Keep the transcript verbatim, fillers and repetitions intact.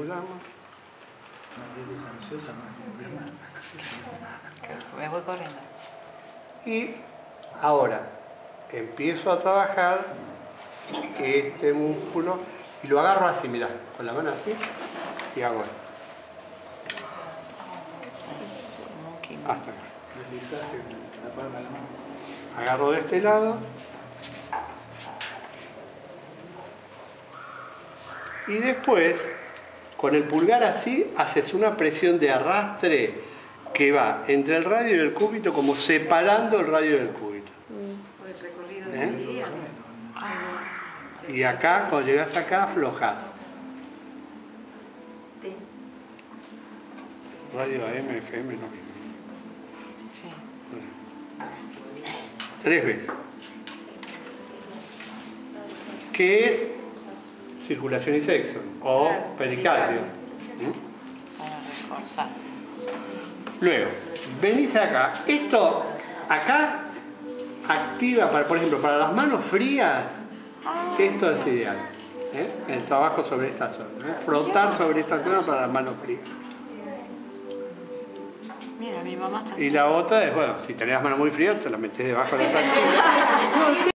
aceleramos. Me voy corriendo. Y ahora empiezo a trabajar este músculo y lo agarro así, mirá, con la mano así y hago esto. Hasta acá. Deslizás en la palma de la mano. Agarro de este lado y después con el pulgar así haces una presión de arrastre que va entre el radio y el cúbito, como separando el radio del cúbito. El recorrido ¿Eh? del día. Y acá, cuando llegas acá, aflojás. Radio A M, F M, lo mismo. Sí. Tres veces. ¿Qué es circulación y sexo? O pericardio. Para reforzar. Luego, venís acá. Esto, acá, activa, para, por ejemplo, para las manos frías, esto es ideal. ¿eh? El trabajo sobre esta zona. ¿eh? Frotar sobre esta zona para las manos frías. Mira, mi mamá está Y la otra es, bueno, si tenés las manos muy frías, te las metés debajo de la plantilla.